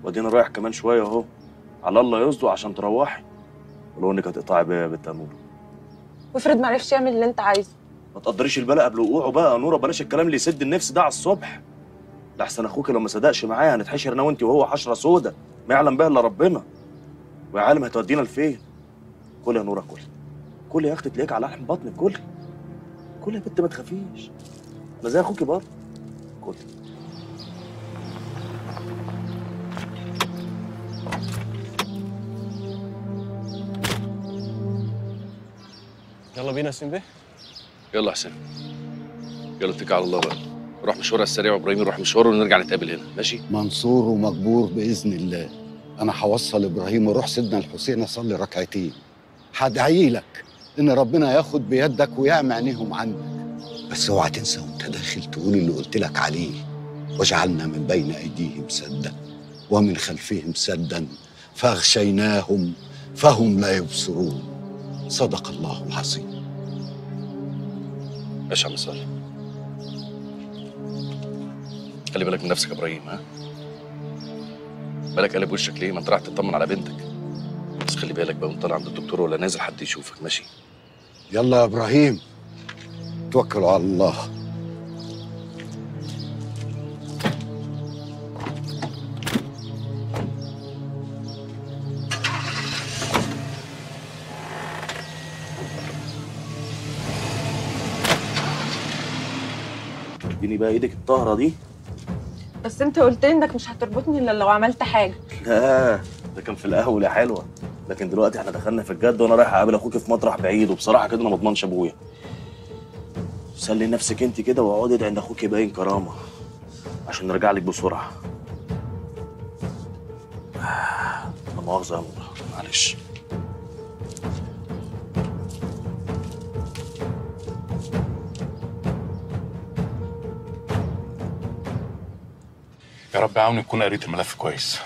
وادينا رايح كمان شويه اهو، على الله يصدق عشان تروحي، ولو انك هتقطعي بيا يا بنت نوره. وافرض ما عرفش يعمل اللي انت عايزه؟ ما تقدريش البلاء قبل وقوعه بقى يا نوره، بلاش الكلام اللي يسد النفس ده على الصبح. لحسن اخوك لو ما صدقش معايا هنتحشر انا وانت وهو حشره سودا ما يعلم بها الا ربنا، ويا عالم هتودينا لفين. كل يا نوره كل، كل يا اختي تلاقيك على لحم بطنك، كل يا بنت ما تخافيش، انا زي اخوكي برضه. كل يلا بينا يا سين بيه. يلا حسين، يلا اتكل على الله بقى. روح مشوار السريع وابراهيم يروح مشواره ونرجع نتقابل هنا، ماشي؟ منصور ومجبور باذن الله. انا هوصل ابراهيم واروح سيدنا الحسين اصلي ركعتين. هدعي لك ان ربنا ياخد بيدك ويعمي عينيهم عنك، بس اوعى تنسى وانت داخل تقول اللي قلت لك عليه: وجعلنا من بين ايديهم سدا ومن خلفهم سدا فاغشيناهم فهم لا يبصرون. صدق الله العظيم. ماشي يا عم صالح. خلي بالك من نفسك يا ابراهيم، ها؟ بالك قلب وشك ليه؟ ما انت رايح تطمن على بنتك. بس خلي بالك بقى وانت طالع عند الدكتور ولا نازل حد يشوفك، ماشي؟ يلا يا ابراهيم، توكلوا على الله. اديني بقى ايدك الطاهره دي. بس انت قلت لي انك مش هتربطني الا لو عملت حاجه. لا ده كان في الاول يا حلوه، لكن دلوقتي احنا دخلنا في الجد وانا رايح اقابل اخوك في مطرح بعيد، وبصراحه كده انا ما اضمنش ابويا. سلي نفسك انت كده واقعدي ادعي عند اخوك يبين كرامه عشان نرجع لك بسرعه. لا مؤاخذه يا نور، معلش. يا رب عاوني تكون قريت الملف كويس.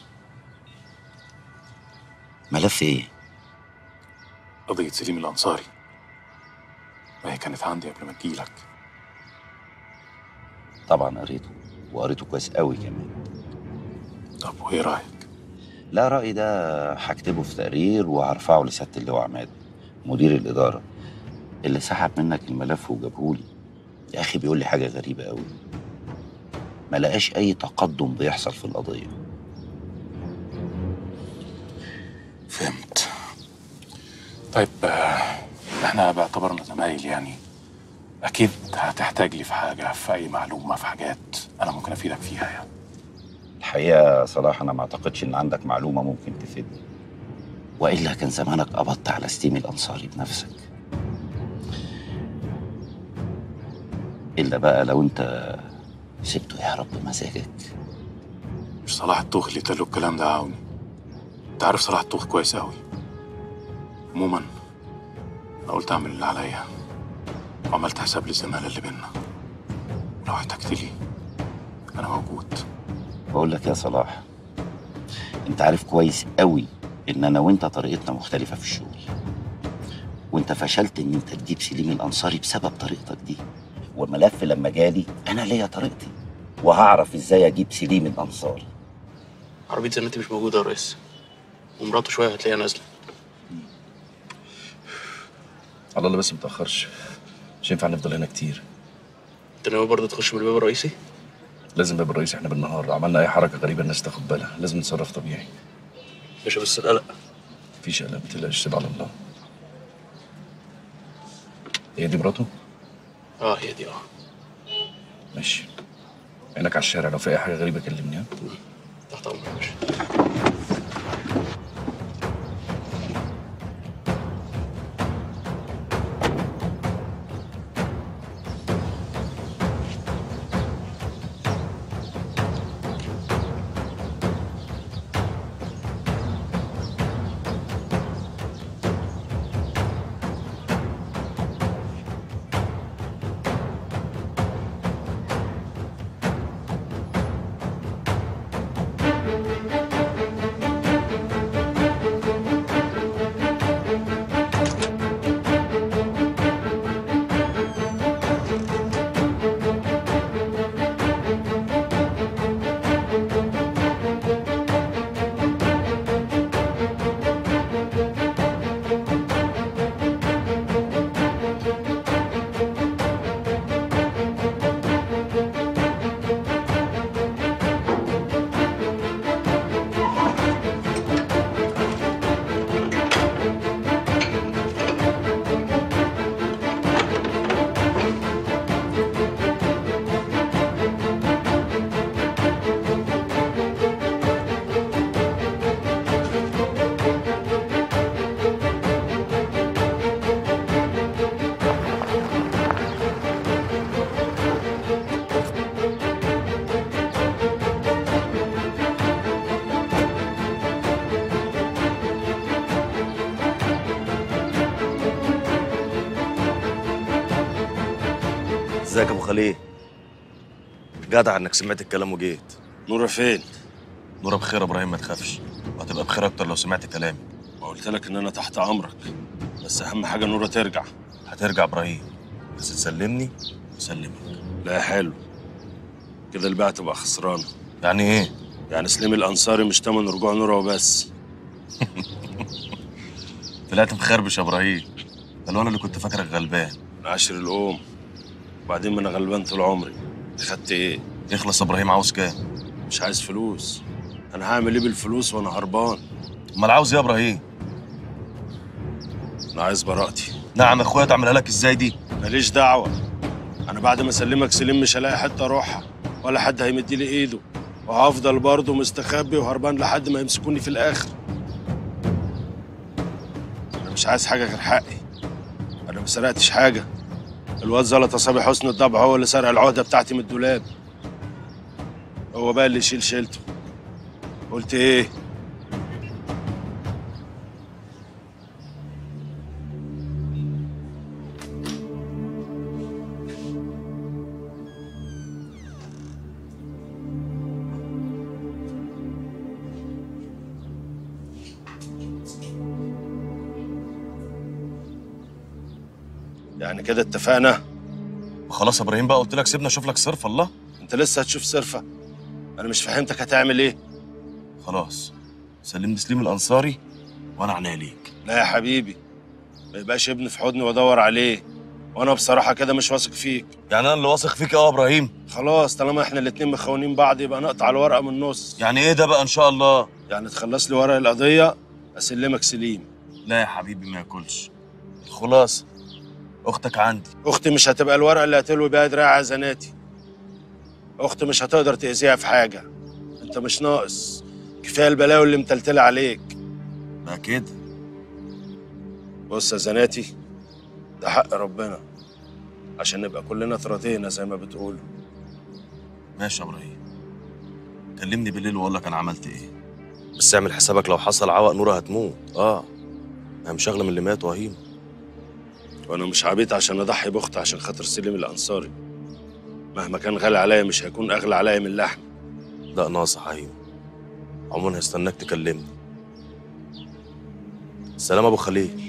ملف ايه؟ قضية سليم الأنصاري، ما هي كانت عندي قبل ما تجيلك. طبعا قريته، وقريته كويس قوي كمان. طب وايه رأيك؟ لا، رأيي ده هكتبه في تقرير وهرفعه لسيادة اللواء عماد مدير الإدارة اللي سحب منك الملف وجابهولي. يا أخي بيقول لي حاجة غريبة قوي، ما لقاش أي تقدم بيحصل في القضية. فهمت. طيب احنا باعتبارنا زمايل يعني أكيد هتحتاج لي في حاجة، في أي معلومة، في حاجات أنا ممكن أفيدك فيها يعني. الحقيقة يا صلاح أنا ما أعتقدش إن عندك معلومة ممكن تفيدني، وإلا كان زمانك قبضت على سليم الأنصاري بنفسك. إلا بقى لو أنت سبته يهرب بمزاجك. مش صلاح الطوخ اللي قال له الكلام ده عاوني. أنت عارف صلاح الطوخ كويس أوي. عموما أنا قلت أعمل اللي عليا وعملت حساب للزمالة اللي بينا، ولو احتجت لي أنا موجود. بقول لك يا صلاح، انت عارف كويس قوي ان انا وانت طريقتنا مختلفة في الشغل، وانت فشلت ان انت تجيب سليم الانصاري بسبب طريقتك دي. والملف لما جالي انا ليا طريقتي وهعرف ازاي اجيب سليم الانصاري. عربية زناتي مش موجودة يا ريس، ومراته شوية هتلاقيها نازلة. على الله بس متأخرش، مش ينفع نفضل هنا كتير. انت ناوي برضه تخش من الباب الرئيسي؟ لازم باب الرئيس، احنا بالنهار عملنا اي حركة غريبة الناس تاخد بالها، لازم نتصرف طبيعي. باشا بس القلق. مفيش قلق، ما تقلقش، سيب على الله. هي دي مراته؟ اه هي دي ماشي. عينك على الشارع، لو في اي حاجة غريبة كلمني. ها؟ تحت امرك يا باشا. ازيك يا ابو خليل؟ جدع انك سمعت الكلام وجيت. نورة فين؟ نورة بخير يا ابراهيم، ما تخافش، وهتبقى بخير اكتر لو سمعت كلامي. ما قلت لك ان انا تحت امرك، بس اهم حاجه نورة ترجع. هترجع ابراهيم، بس تسلمني وسلمك. لا حلو كده، البيعه تبقى خسرانه. يعني ايه؟ يعني سليم الانصاري مش تمن رجوع نورة وبس. طلعت مخربش يا ابراهيم، ده انا اللي كنت فاكرك غلبان. من عشر الام، وبعدين ما انا غلبان طول عمري. خدت ايه؟ اخلص يا ابراهيم، عاوز كام؟ مش عايز فلوس. انا هعمل ايه بالفلوس وانا هربان؟ امال عاوز ايه يا ابراهيم؟ انا عايز براءتي. نعم يا اخويا، تعملها لك ازاي دي؟ ماليش دعوه، انا بعد ما اسلمك سليم مش هلاقي حته اروحها، ولا حد هيمدي لي ايده، وهفضل برضه مستخبي وهربان لحد ما يمسكوني في الاخر. انا مش عايز حاجه غير حقي. انا ما سرقتش حاجه. الواد زلطه صبي حسن الضبع هو اللي سرق العقده بتاعتي من الدولاب. هو بقى اللي يشيل شيلته. قلت ايه؟ يعني كده اتفقنا؟ خلاص يا ابراهيم بقى، قلت لك سيبنا اشوف لك صرف. الله، انت لسه هتشوف صرفه؟ انا مش فهمتك هتعمل ايه؟ خلاص سلمني سليم الانصاري وانا عناية ليك. لا يا حبيبي، ما يبقاش ابني في حضني وادور عليه، وانا بصراحه كده مش واثق فيك. يعني انا اللي واثق فيك يا ابراهيم؟ خلاص طالما احنا الاتنين مخونين بعض يبقى نقطع الورقه من النص. يعني ايه ده بقى ان شاء الله؟ يعني تخلص لي ورق القضيه اسلمك سليم. لا يا حبيبي، ما ياكلش. الخلاصه اختك عندي. اختي مش هتبقى الورقه اللي هتلوي بيها دراع عزناتي. اختي مش هتقدر تاذيها في حاجه. انت مش ناقص، كفايه البلاوي اللي متلتله عليك. بقى كده. بص يا زناتي، ده حق ربنا، عشان نبقى كلنا اتراضينا زي ما بتقولوا. ماشي يا ابراهيم، كلمني بالليل واقول لك انا عملت ايه، بس اعمل حسابك لو حصل عوق نورة هتموت. انا مش اغلى من اللي مات وهيم. وانا مش عبيط عشان اضحي باختي عشان خاطر سليم الانصاري. مهما كان غالي عليا مش هيكون اغلى عليا من اللحم. لا ناصح هيم، عموما هستناك تكلمني. سلام ابو خليل.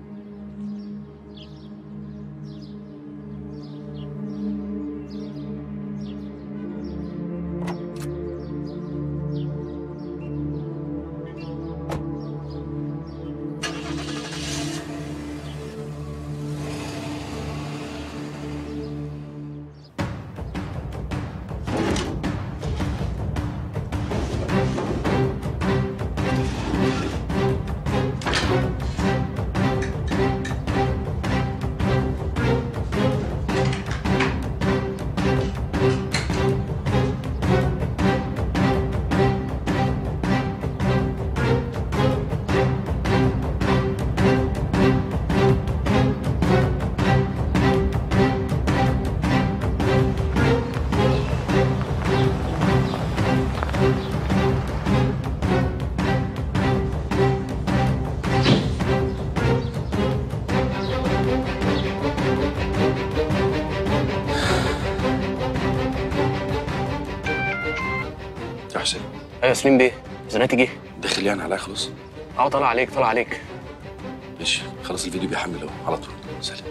يا حسين. ايوه يا سليم بيه، زناتي جه. داخل يعني عليا خلاص؟ طالع عليك طالع عليك. ماشي خلاص، الفيديو بيحمل اهو على طول. سلام.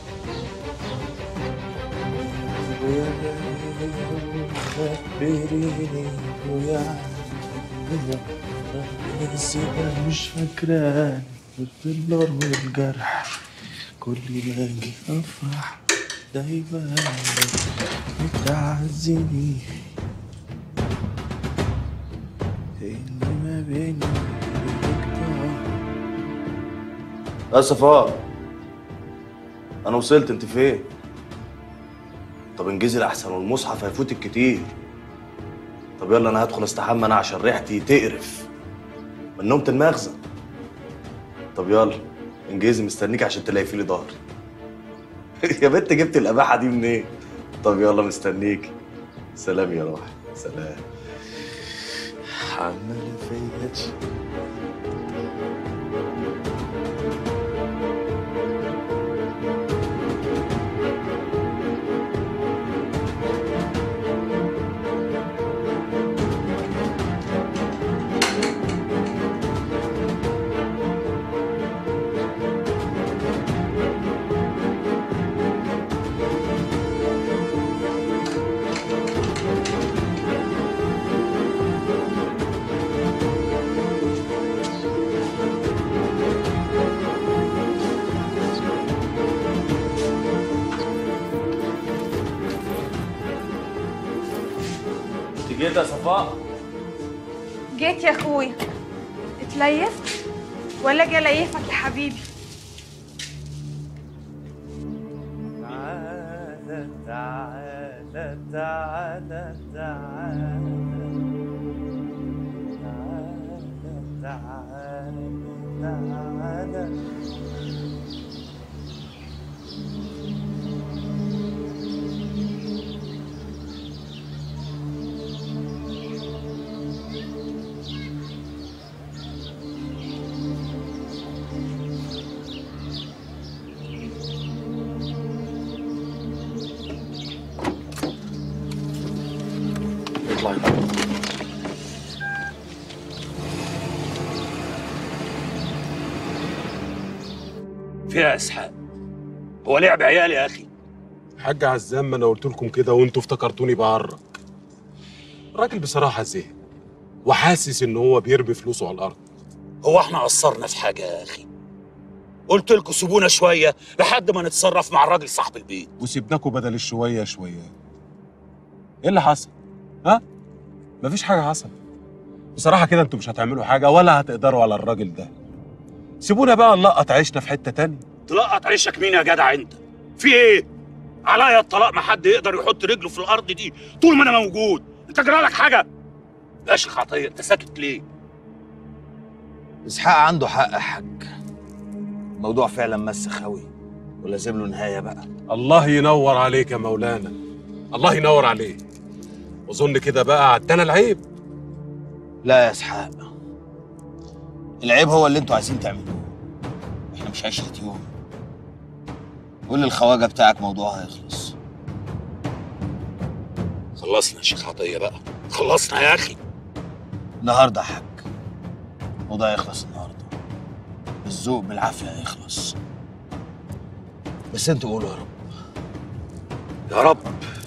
مش فاكراني النار والجرح، كل ما اجي افرح دايما بتعزني اللي ما بيني وبينك. يا صفاء، انا وصلت، انت فين؟ طب انجزي الاحسن والمصحف هيفوتك كتير. طب يلا انا هدخل استحمى انا عشان ريحتي تقرف من نومة المخزن. طب يلا انجزي، مستنيك عشان تلاقي لي ظهري. يا بنت جبت الاباحه دي منين؟ طب يلا مستنيك. سلام يا روحي، سلام. عمال فيا صفاء. جيت يا اخويا. اتليفت ولا اجي اليفك يا حبيبي؟ تعالى تعالى تعالى تعالى تعالى تعالى. اطلعي. فيها اسحاق، هو لعب عيال يا اخي. حاج عزام، ما انا قلت لكم كده وانتوا افتكرتوني بعرق. الراجل بصراحه زهق وحاسس ان هو بيرمي فلوسه على الارض. هو احنا قصرنا في حاجه يا اخي؟ قلت لكم سيبونا شويه لحد ما نتصرف مع الراجل صاحب البيت. وسيبناكم بدل الشويه شويه. ايه اللي حصل؟ ها؟ مفيش حاجه حصلت. بصراحه كده انتوا مش هتعملوا حاجه ولا هتقدروا على الراجل ده. سيبونا بقى نلقط عيشنا في حته تانية. تلقط عيشك مين يا جدع انت؟ في ايه؟ عليا الطلاق، ما حد يقدر يحط رجله في الارض دي طول ما انا موجود. انت جرالك حاجه؟ يا شيخ عطيه، انت ساكت ليه؟ اسحاق عنده حق يا حاج. الموضوع فعلا مسخ قوي ولازم له نهايه بقى. الله ينور عليك يا مولانا، الله ينور عليك. واظن كده بقى عدنا العيب. لا يا اسحاق، العيب هو اللي انتوا عايزين تعملوه. احنا مش عشرة يوم. قول للخواجه بتاعك موضوعها هيخلص. خلصنا يا شيخ عطيه بقى، خلصنا يا اخي. النهارده يا حاج الموضوع يخلص النهارده، بالذوق بالعافيه هيخلص. بس انتوا قولوا يا رب. يا رب.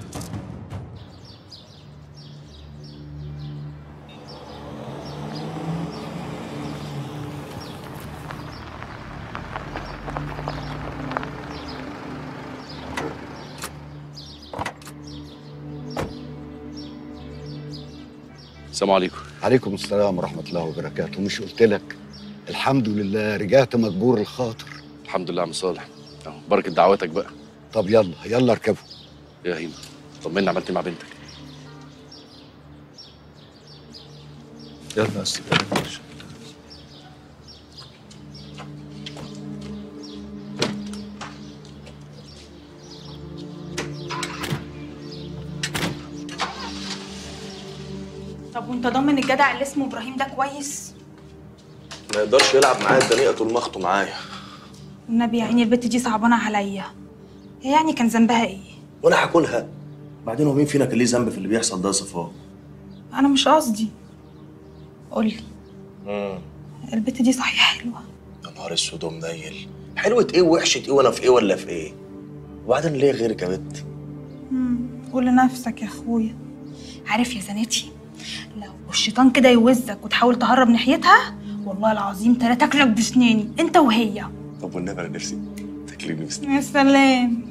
السلام عليكم. عليكم السلام ورحمة الله وبركاته. مش قلت لك الحمد لله رجعت مجبور الخاطر؟ الحمد لله يا عم صالح، بركة دعواتك بقى. طب يلا يلا اركبوا. يا هيما طمنا، عملت إيه مع بنتك؟ يلا يا استاذ. طب وانت ضامن الجدع اللي اسمه ابراهيم ده كويس؟ ما يقدرش يلعب معايا الدنيا طول ما اخته معايا. والنبي يا عيني البت دي صعبانه عليا. هي يعني كان ذنبها ايه؟ وانا هاكلها؟ بعدين هو مين فينا كان ليه ذنب في اللي بيحصل ده يا صفاء؟ انا مش قصدي. قولي البت دي صحيح حلوه؟ يا نهار اسود ومنيل، حلوة ايه ووحشة ايه وانا في ايه ولا في ايه؟ وبعدين ليه غيرك يا بت؟ قول لنفسك يا اخويا. عارف يا زناتي، لو الشيطان كده يوزك وتحاول تهرب ناحيتها والله العظيم تاكلك بسناني انت وهي. طب والنبي انا نفسي تاكليني بسناني. يا سلام.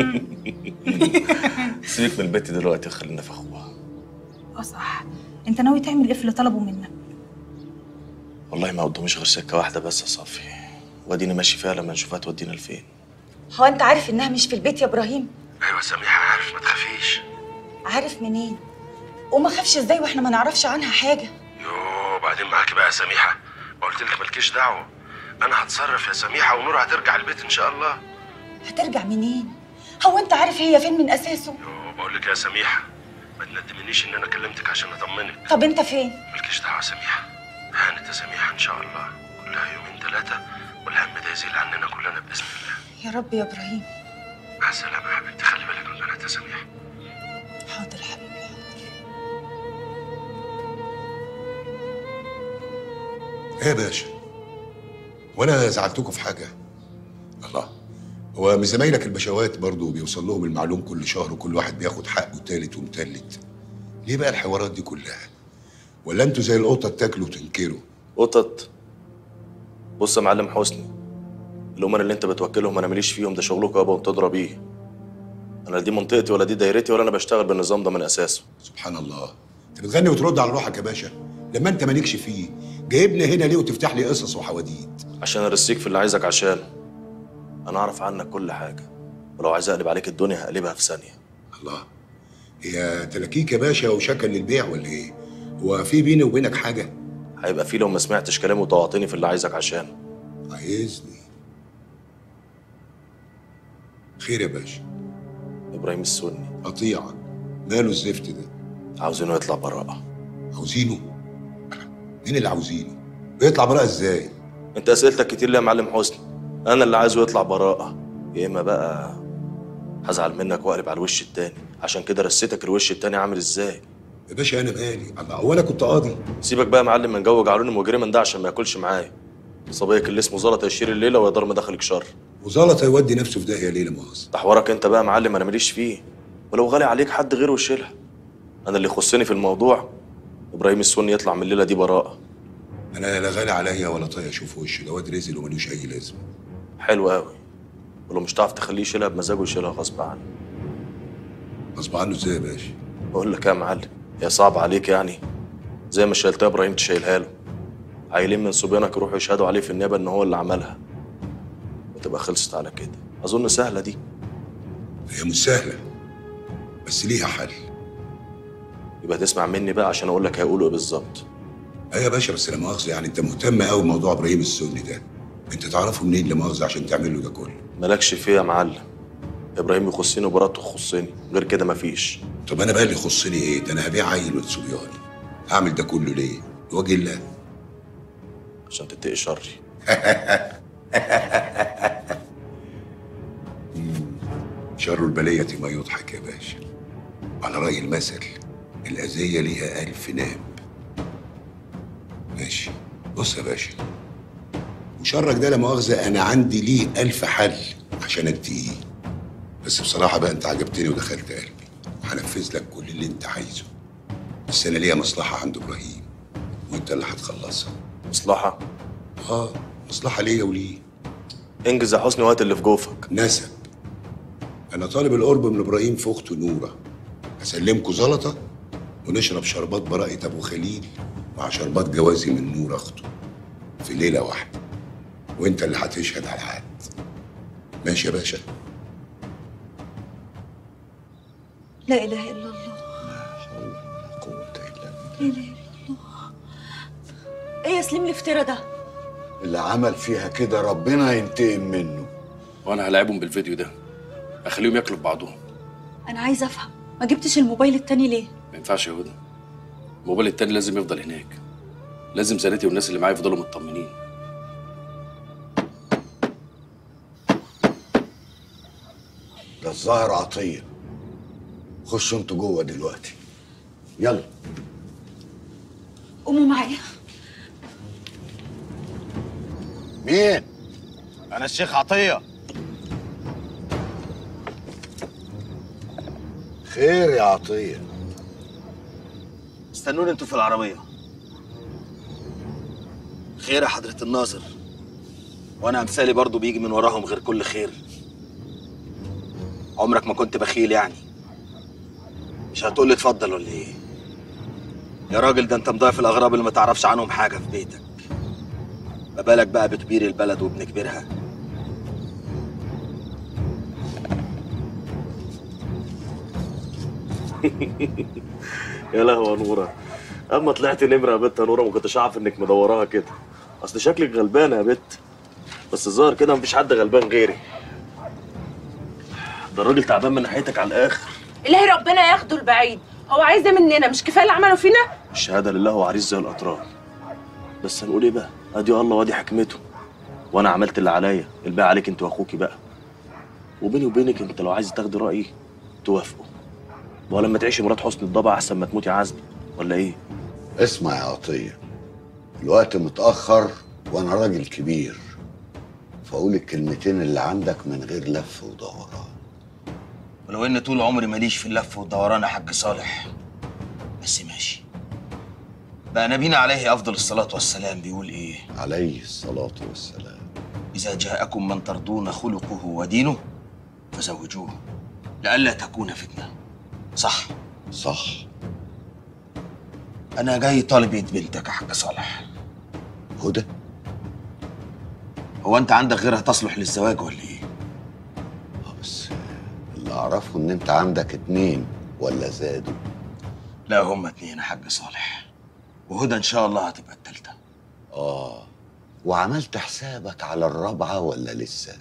سيبك من البت دلوقتي وخلينا في اخوها. صح. انت ناوي تعمل ايه في اللي طلبه منك؟ والله ما قداميش غير سكه واحده بس يا صافي، واديني ماشي فيها لما نشوفها تودينا لفين. هو انت عارف انها مش في البيت يا ابراهيم؟ ايوه سميحه عارف، ما تخافيش. عارف منين؟ وما خافش ازاي واحنا ما نعرفش عنها حاجه؟ يوه بعدين معاكي بقى يا سميحه، ما قلت لك مالكيش دعوه. انا هتصرف يا سميحه ونور هترجع البيت ان شاء الله. هترجع منين؟ هو انت عارف هي فين من اساسه؟ يوه بقول لك يا سميحه ما تندمنيش ان انا كلمتك عشان اطمنك. طب انت فين؟ مالكيش دعوه يا سميحه، هانت يا سميحه ان شاء الله، كلها يومين ثلاثه والهم ده يزيل عننا كلنا باذن الله. يا رب يا ابراهيم. مع السلامه يا حبيبتي، خلي بالك من البنات يا سميحه. حاضر حبيبي. ايه يا باشا؟ وانا زعلتكم في حاجه؟ الله، هو من زمايلك البشوات برضه بيوصل لهم المعلوم كل شهر وكل واحد بياخد حقه تالت ومتلت. ليه بقى الحوارات دي كلها؟ ولا انتوا زي القطط تاكلوا وتنكروا؟ قطط؟ بص يا معلم حسني، الأمر اللي انت بتوكلهم انا ماليش فيهم، ده شغلكم يابا وانتوا بيه. انا لا دي منطقتي ولا دي دايرتي ولا انا بشتغل بالنظام ده من اساسه. سبحان الله، انت بتغني وترد على روحك يا باشا. لما انت مالكش فيه جايبنا هنا ليه وتفتح لي قصص وحواديت؟ عشان ارسيك في اللي عايزك عشان انا اعرف عنك كل حاجه، ولو عايز اقلب عليك الدنيا هقلبها في ثانيه. الله، هي تلاكيك يا باشا وشكل للبيع ولا ايه؟ هو في بيني وبينك حاجه؟ هيبقى في لو ما سمعتش كلامي وطوعتني في اللي عايزك عشان. عايزني؟ خير يا باشا. ابراهيم السني قطيعه، ماله الزفت ده؟ عاوزينه يطلع براءه. عاوزينه؟ مين اللي عاوزينه؟ بيطلع براءه ازاي؟ انت اسئلتك كتير ليه يا معلم حسني؟ انا اللي عايزه يطلع براءه، يا اما بقى هزعل منك واقلب على الوش التاني. عشان كده رسيتك الوش التاني عامل ازاي. يا باشا انا مالي؟ الله، هو انا كنت قاضي؟ سيبك بقى يا معلم من جو جعلوني مجرما ده عشان ما ياكلش معايا. صبيك اللي اسمه زلط يشير الليله ويا دار ما دخلك شر. وزلط هيودي نفسه في داهيه ليه لا مؤاخذه؟ ده حوارك انت بقى يا معلم، انا ماليش فيه. ولو غالي عليك حد غيره يشيلها. انا اللي يخصني في الموضوع ابراهيم السني يطلع من الليله دي براءه. انا لا غالي عليا ولا طايق اشوف وشه، ده واد رزل وملوش اي لازمه. حلو قوي. ولو مش هتعرف تخليه يشيلها بمزاجه يشيلها غصب عنه. غصب عنه ازاي يا باشا؟ بقول لك يا معلم، هي صعبه عليك يعني؟ زي ما شيلتها ابراهيم تشيلها له. عيلين من صبيانك يروحوا يشهدوا عليه في النيابه ان هو اللي عملها، وتبقى خلصت على كده. اظن سهله دي. هي مش سهله بس ليها حل. يبقى تسمع مني بقى عشان اقول لك هيقولوا ايه بالظبط. ايوه يا باشا، بس لا مؤاخذه يعني انت مهتم قوي بموضوع ابراهيم السني ده. انت تعرفه منين لا مؤاخذه عشان تعمل له ده كله؟ مالكش فيه يا معلم. ابراهيم يخصني وبراءته تخصني، غير كده مفيش. طب انا بقى اللي يخصني ايه؟ ده انا هبيع عيل وتصبياني. اعمل ده كله ليه؟ لوجه الله. عشان تتقي شري. شر البلية ما يضحك يا باشا. على رأي المثل، الأذية ليها 1000 ناب. ماشي، بص يا باشا، وشرك ده لا مؤاخذة أنا عندي ليه 1000 حل عشان أنتهيه. بس بصراحة بقى أنت عجبتني ودخلت قلبي، وهنفذ لك كل اللي أنت عايزه. بس أنا ليا مصلحة عند إبراهيم، وأنت اللي هتخلصها. مصلحة؟ مصلحة ليا وليه. انجز يا حسني وقت اللي في جوفك. نسب. أنا طالب القرب من إبراهيم في أخته نورة. هسلمكوا زلطة ونشرب شربات براءة أبو خليل مع شربات جوازي من نور أخته في ليلة واحدة، وأنت اللي هتشهد على العقد. ماشي يا باشا؟ لا اله الا الله. لا اله الا الله. ايه يا سليم الافتراء ده؟ اللي عمل فيها كده ربنا ينتقم منه. وانا هلاعبهم بالفيديو ده، اخليهم ياكلوا في بعضهم. انا عايزه افهم، ما جبتش الموبايل التاني ليه؟ ما ينفعش يا هدى، الموبايل التاني لازم يفضل هناك. لازم زناتي والناس اللي معايا يفضلوا مطمنين. ده الظاهر عطيه. خشوا انتوا جوه دلوقتي، يلا. قوموا معايا. مين؟ انا الشيخ عطيه. خير يا عطيه؟ استنوني انتوا في العربيه. خير يا حضره الناظر، وانا امثالي برضو بيجي من وراهم غير كل خير. عمرك ما كنت بخيل يعني؟ مش هتقول لي اتفضل ولا ايه؟ يا راجل ده انت مضيف الاغراب اللي ما تعرفش عنهم حاجه في بيتك، ما بالك بقى بكبير البلد وابن كبيرها. يا لهوي يا نوره، اما طلعت نمره يا بت يا نوره ما كنتش عارف انك مدوراها كده. اصل شكلك غلبانه يا بت، بس الظاهر كده مفيش حد غلبان غيري. ده الراجل تعبان من ناحيتك على الاخر. الهي ربنا ياخده البعيد. هو عايز ايه مننا؟ مش كفايه اللي عمله فينا؟ الشهاده لله وعريس زي الاطراف. بس هنقول ايه بقى؟ ادي الله وادي حكمته. وانا عملت اللي عليا، الباقي عليك انت واخوكي بقى. وبيني وبينك انت لو عايز تاخدي رايي توافقوا، ولما تعيشي مرات حسن الضبع احسن ما تموتي عزبي، ولا ايه؟ اسمع يا عطيه، الوقت متاخر وانا راجل كبير، فاقول الكلمتين اللي عندك من غير لف ودوران. ولو ان طول عمري ماليش في اللف والدوران يا حاج صالح، بس ماشي. بقى نبينا عليه افضل الصلاه والسلام بيقول ايه؟ عليه الصلاه والسلام: اذا جاءكم من ترضون خلقه ودينه فزوجوه لئلا تكون فتنه. صح؟ صح. انا جاي طالب ايد بنتك يا حاج صالح. هدى؟ هو انت عندك غيرها تصلح للزواج ولا ايه؟ بس اللي اعرفه ان انت عندك 2 ولا زادوا؟ لا هما 2 يا حاج صالح، وهدى ان شاء الله هتبقى التالتة. وعملت حسابك على الرابعة ولا لسه؟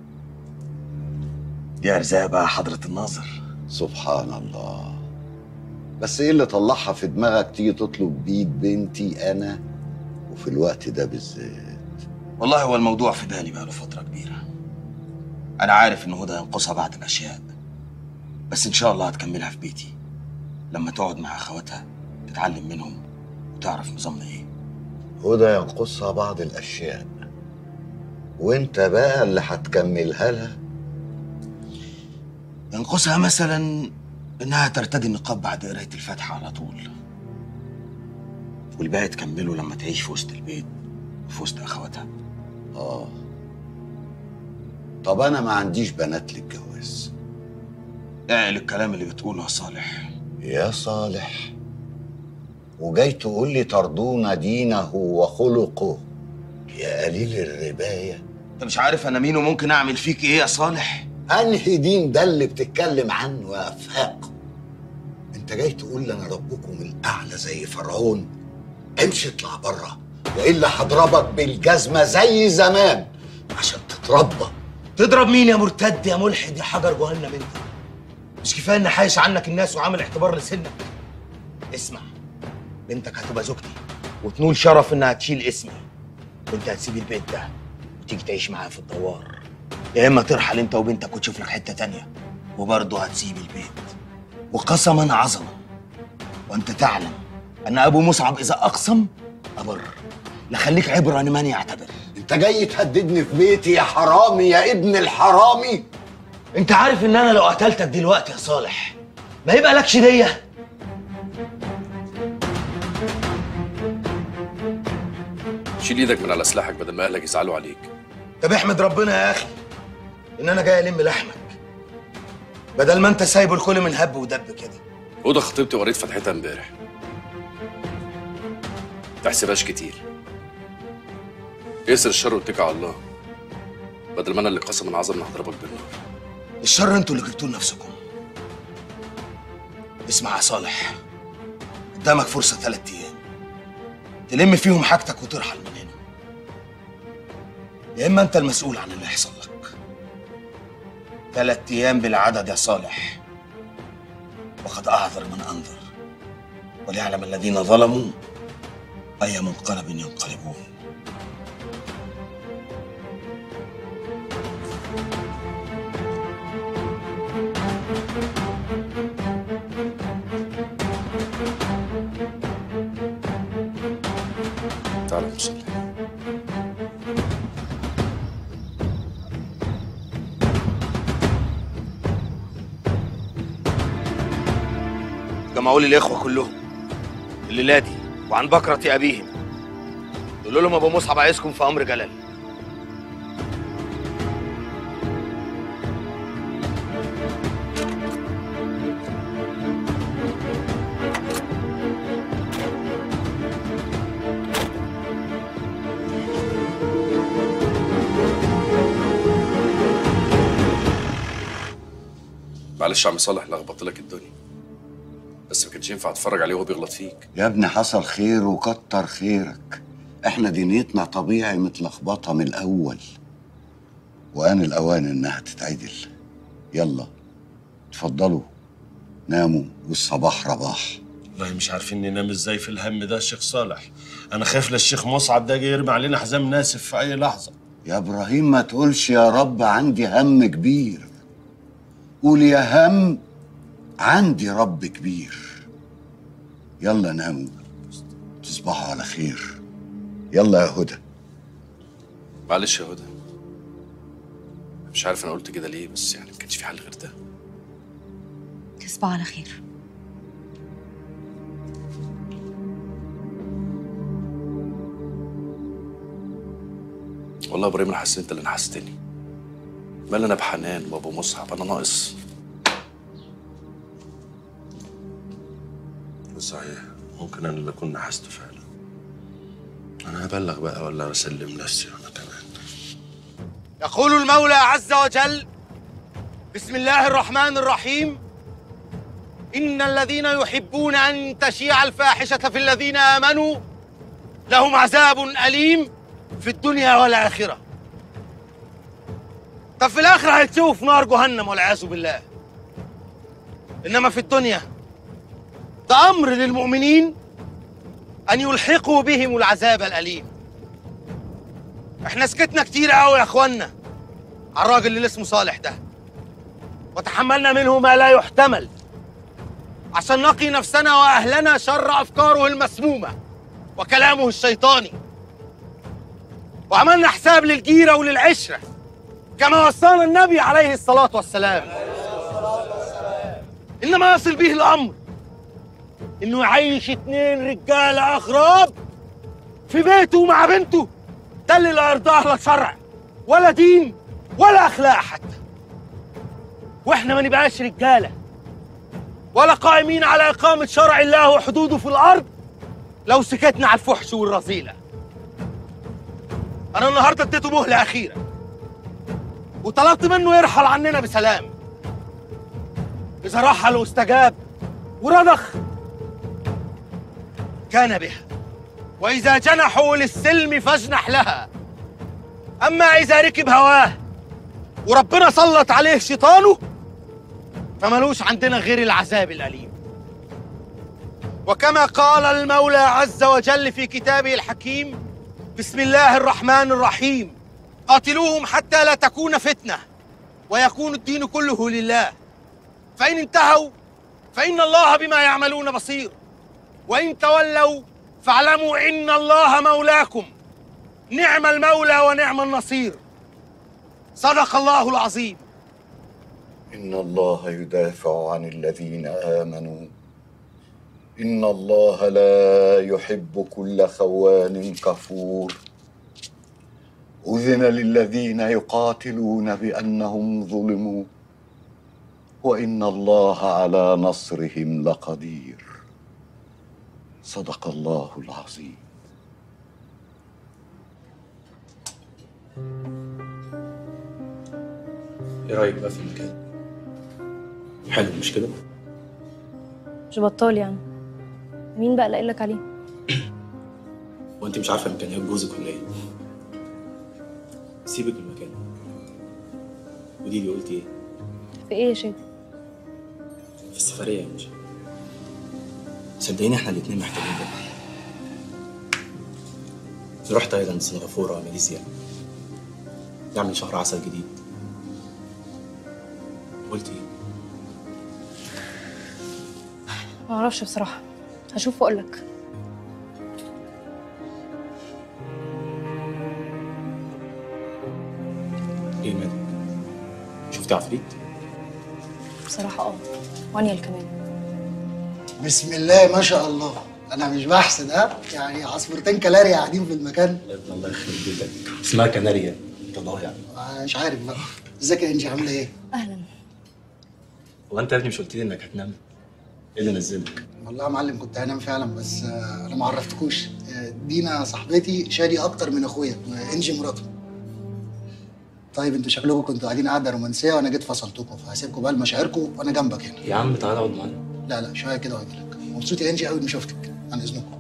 دي ارزاق بقى حضرة الناظر. سبحان الله. بس ايه اللي طلعها في دماغك تيجي تطلب بيد بنتي انا وفي الوقت ده بالذات؟ والله هو الموضوع في بالي بقاله فترة كبيرة. أنا عارف إن هدى ينقصها بعض الأشياء، بس إن شاء الله هتكملها في بيتي لما تقعد مع أخواتها تتعلم منهم وتعرف نظامنا إيه. هدى ينقصها بعض الأشياء وأنت بقى اللي هتكملها لها؟ ينقصها مثلا إنها ترتدي النقاب بعد قراية الفاتحة على طول، والباقي تكمله لما تعيش في وسط البيت وفي وسط أخواتها. طب أنا ما عنديش بنات للجواز. اعقل الكلام اللي بتقوله يا صالح. يا صالح، وجاي تقول لي ترضون دينه وخلقه يا قليل الرباية؟ أنت مش عارف أنا مين وممكن أعمل فيك إيه يا صالح؟ أنهي دين ده اللي بتتكلم عنه يا أفاق؟ أنت جاي تقول لي أنا ربكم الأعلى زي فرعون؟ امشي اطلع بره وإلا هضربك بالجزمة زي زمان عشان تتربى. تضرب مين يا مرتد يا ملحد يا حجر جهنم انت؟ مش كفايه ان حايش عنك الناس وعامل اعتبار لسنك؟ اسمع، بنتك هتبقى زوجتي وتنول شرف انها تشيل اسمي. انت هتسيب البيت ده وتيجي تعيش معايا في الدوار، يا اما ترحل انت وبنتك وتشوف لك حته تانيه وبرضه هتسيب البيت. وقسما عظما وانت تعلم ان ابو مصعب اذا اقسم ابر، لخليك عبره لمن يعتبر. انت جاي تهددني في بيتي يا حرامي يا ابن الحرامي؟ انت عارف ان انا لو قتلتك دلوقتي يا صالح ما يبقى لكش ديه؟ شيل ايدك من على سلاحك بدل ما اهلك يزعلوا عليك. طب احمد ربنا يا اخي ان انا جاي الم لحمك بدل ما انت سايبه الكل من هب ودب كده. هدى خطيبتي وقريت فتحتها امبارح، تحسبهاش كتير. اقسر الشر واتكل على الله بدل ما انا اللي قسما عظم هضربك بالنار. الشر انتوا اللي جبتوه لنفسكم. اسمع يا صالح، قدامك فرصة 3 أيام تلم فيهم حاجتك وترحل من هنا، يا إما أنت المسؤول عن اللي يحصل لك. 3 أيام بالعدد يا صالح، وقد أعذر من أنذر، وليعلم الذين ظلموا أي منقلب ينقلبون. تعالى نصلي. جمعوا لي الإخوة كلهم الليلة دي وعن بكرة أبيهم، قولوا لهم أبو مصعب عايزكم في أمر جلال. معلش يا عم صالح لخبطت لك الدنيا، بس ما كانش ينفع اتفرج عليه وهو بيغلط فيك. يا ابني حصل خير وكتر خيرك، احنا دنيتنا طبيعي متلخبطه من الاول، وان الاوان انها تتعدل. يلا اتفضلوا ناموا والصباح رباح. والله مش عارفين ننام ازاي في الهم ده يا شيخ صالح. انا خايف للشيخ مصعب ده جاي يرمي علينا حزام ناسف في اي لحظه. يا ابراهيم ما تقولش يا رب عندي هم كبير، قول يا هم عندي رب كبير. يلا ناموا تصبحوا على خير. يلا يا هدى. معلش يا هدى، مش عارف انا قلت كده ليه، بس يعني ما كانش في حل غير ده. تصبحوا على خير. والله يا ابراهيم انا حسيت انت اللي نحستني. مال انا بحنان وابو مصعب، انا ناقص. صحيح، ممكن انا اللي اكون نحسته فعلا. انا هبلغ بقى ولا اسلم نفسي انا كمان؟ يقول المولى عز وجل: بسم الله الرحمن الرحيم: إن الذين يحبون أن تشيع الفاحشة في الذين آمنوا لهم عذاب أليم في الدنيا والآخرة. طب في الآخرة هيتسووا في نار جهنم والعياذ بالله. إنما في الدنيا ده أمر للمؤمنين أن يلحقوا بهم العذاب الأليم. إحنا سكتنا كتير قوي يا إخوانا على الراجل اللي اسمه صالح ده، وتحملنا منه ما لا يحتمل عشان نقي نفسنا وأهلنا شر أفكاره المسمومة وكلامه الشيطاني، وعملنا حساب للجيرة وللعشرة كما وصانا النبي عليه الصلاة والسلام. إنما يصل به الأمر إنه يعيش 2 رجالة أغراب في بيته مع بنته، ده اللي لا يرضاه لا شرع ولا دين ولا أخلاق حتى. وإحنا ما نبقاش رجالة ولا قائمين على إقامة شرع الله وحدوده في الأرض لو سكتنا على الفحش والرذيلة. أنا النهاردة اديته مهلة أخيرة وطلبت منه يرحل عننا بسلام. إذا رحل واستجاب ورضخ كان بها، وإذا جنحوا للسلم فاجنح لها. أما إذا ركب هواه وربنا سلط عليه شيطانه فملوش عندنا غير العذاب الأليم. وكما قال المولى عز وجل في كتابه الحكيم: بسم الله الرحمن الرحيم: قاتلوهم حتى لا تكون فتنة ويكون الدين كله لله، فإن انتهوا فإن الله بما يعملون بصير، وإن تولوا فاعلموا إن الله مولاكم، نعم المولى ونعم النصير. صدق الله العظيم. إن الله يدافع عن الذين آمنوا إن الله لا يحب كل خوان كفور. أذن للذين يقاتلون بأنهم ظلموا وإن الله على نصرهم لقدير. صدق الله العظيم. ايه رايك بقى في المكان؟ حلو مش كده؟ مش بطال يعني. مين بقى اللي قايلك عليه؟ وانت مش عارفه امكانيات جوزك ولا ايه؟ سيبك من المكان. قولي لي قلتي ايه؟ في ايه يا شادي؟ في السفريه يا مش صدقيني احنا الاتنين محتاجين ده. نروح تايلاند، سنغافوره، ماليزيا، نعمل شهر عسل جديد. قلتي ايه؟ معرفش بصراحة، هشوف واقولك. ايه مالك؟ شفتي عفريت؟ بصراحة وانيل كمان. بسم الله ما شاء الله. انا مش بحسد يعني عصفورتين كلاريا قاعدين في المكان. الله يخرب بيتك، اسمها كناريا انت ضايع. مش عارف بقى. ازيك يا انجي، عامله ايه؟ اهلا. هو انت يا ابني مش قلت لي انك هتنام؟ ايه اللي نزلك؟ والله يا معلم كنت هنام فعلا، بس انا ما عرفتكوش. دينا صاحبتي شادي اكتر من اخويا، وانجي مراته. طيب انتوا شكلكم كنتوا قاعدين قعده رومانسيه وانا جيت فصلتكم، فهسيبكم بقى لمشاعركم وانا جنبك هنا. يا عم تعالى اقعد معانا. لا شويه كده واجي لك. مبسوط يا انجي قوي اني شفتك، عن اذنكم.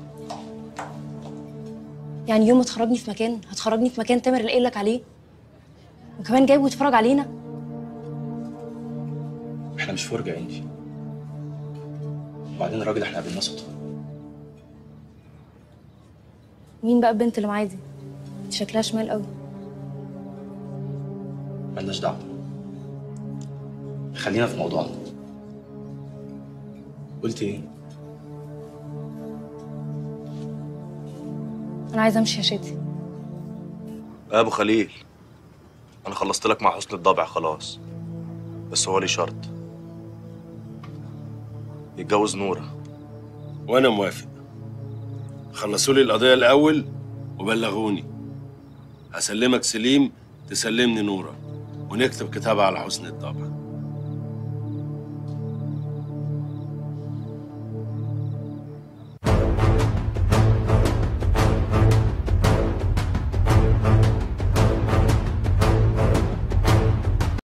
يعني يوم ما تخرجني في مكان هتخرجني في مكان تامر اللي قايلك عليه؟ وكمان جايب ويتفرج علينا؟ احنا مش فرجه يا انجي. وبعدين الراجل احنا قابلناه صدفه. مين بقى البنت اللي معايا دي؟ دي شكلها شمال قوي. مالناش دعوه، خلينا في موضوعنا. قلت ايه؟ انا عايزه امشي يا شادي. يا ابو خليل، انا خلصت لك مع حسن الضبع خلاص، بس هو لي شرط: يتجوز نوره. وانا موافق. خلصوا لي القضيه الاول وبلغوني. هسلمك سليم، تسلمني نوره، ونكتب كتابها على حسن الضبع.